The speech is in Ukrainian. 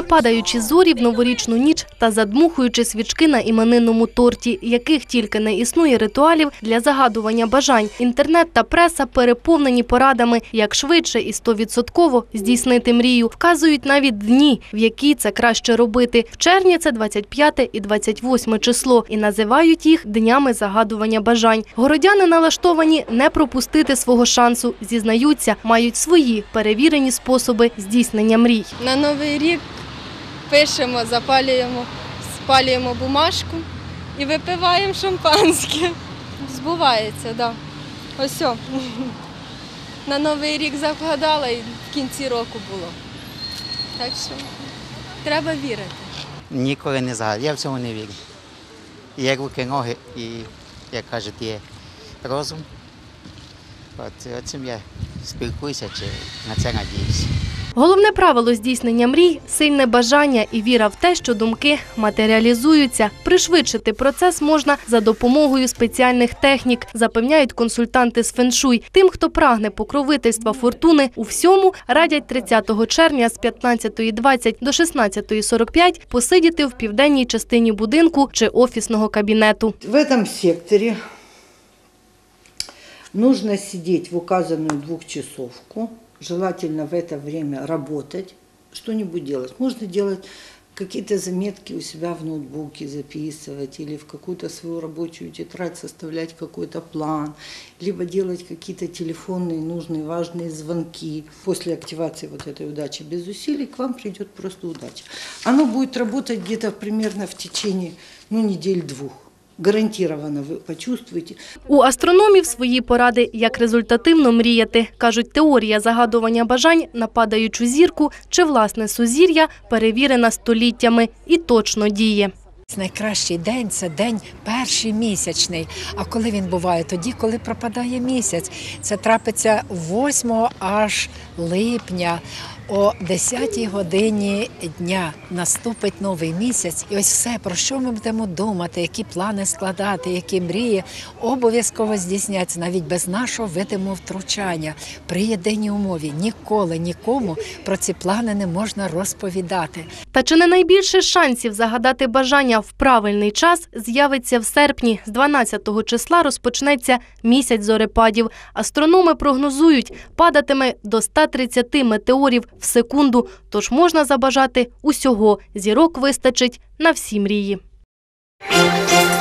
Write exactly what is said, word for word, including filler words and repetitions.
падаючи зорі в новорічну ніч та задмухуючи свічки на іменинному торті, яких тільки не існує ритуалів для загадування бажань. Інтернет та преса переповнені порадами, як швидше і стовідсотково здійснити мрію. Вказують навіть дні, в які це краще робити. В червні це двадцять п'яте і двадцять восьме число і називають їх днями загадування бажань. Городяни налаштовані не пропустити свого шансу. Зізнаються, мають свої перевірені способи здійснення мрій. На Новий рік пишемо, запалюємо, спалюємо бумажку і випиваємо шампанське. Збувається, так. Да. Ось о. На Новий рік загадала і в кінці року було. Так що треба вірити. Ніколи не загадую, я в цьому не вірю. Є руки, ноги і, як кажуть, є розум. От цим я спілкуюся чи на це надіюся. Головне правило здійснення мрій – сильне бажання і віра в те, що думки матеріалізуються. Пришвидшити процес можна за допомогою спеціальних технік, запевняють консультанти з феншуй. Тим, хто прагне покровительства фортуни, у всьому радять тридцятого червня з п'ятнадцятої двадцять до шістнадцятої сорок п'ять посидіти в південній частині будинку чи офісного кабінету. В цьому секторі нужно сидеть в указанную двухчасовку, желательно в это время работать, что-нибудь делать. Можно делать какие-то заметки у себя в ноутбуке, записывать или в какую-то свою рабочую тетрадь составлять какой-то план, либо делать какие-то телефонные, нужные, важные звонки. После активации вот этой удачи без усилий к вам придет просто удача. Оно будет работать где-то примерно в течение, ну, недель-двух. Гарантировано ви почувствуєте. У астрономів свої поради, як результативно мріяти. Кажуть, теорія загадування бажань на падаючу зірку чи власне сузір'я перевірена століттями і точно діє. Найкращий день – це день перший місячний. А коли він буває? Тоді, коли пропадає місяць. Це трапиться восьмого аж липня. О десятій годині дня наступить новий місяць. І ось все, про що ми будемо думати, які плани складати, які мрії, обов'язково здійсняться навіть без нашого видимого втручання. При єдиній умові ніколи нікому про ці плани не можна розповідати. Та чи не найбільше шансів загадати бажання в правильний час з'явиться в серпні. З дванадцятого числа розпочнеться місяць зорепадів. Астрономи прогнозують, падатиме до ста тридцяти метеорів в секунду, тож можна забажати усього. Зірок вистачить на всі мрії.